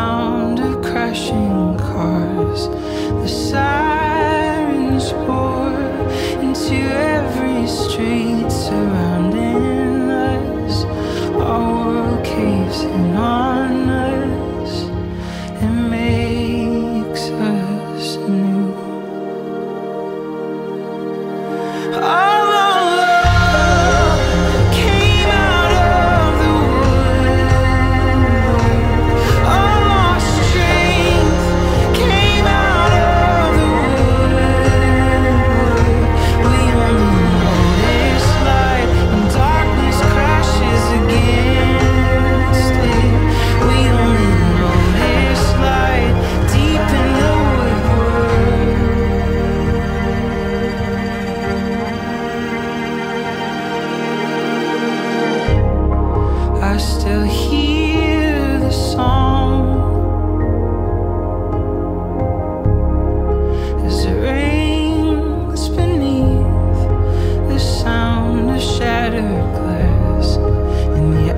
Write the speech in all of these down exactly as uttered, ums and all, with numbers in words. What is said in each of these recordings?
sound of crashing cars, the sirens pour into every street surrounding us. Our world caves in on us and makes us new. All our love came out of the woodwork. All our strength came out of the woodwork. We only know this light when darkness crashes against it. We only know this light deep in the woodwork. I still hear the song as it rains beneath the sound of shattered glass. In the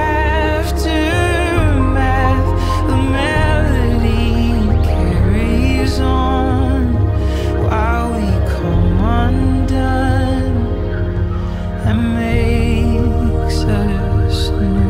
aftermath, the melody carries on while we come undone and makes us new.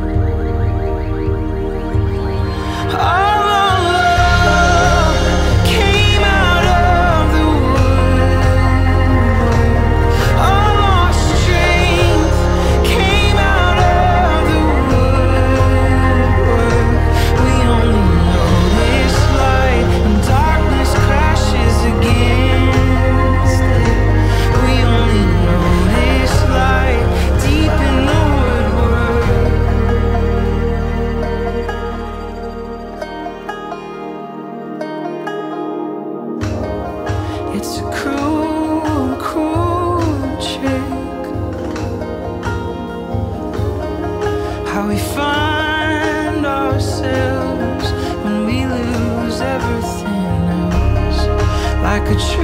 All our love came out of the woodwork. All our strength came out of the woodwork. We only know this light when darkness crashes against it. We only know this light deep in the woodwork. It's a cruel, cruel trick, how we find ourselves when we lose everything else. Like a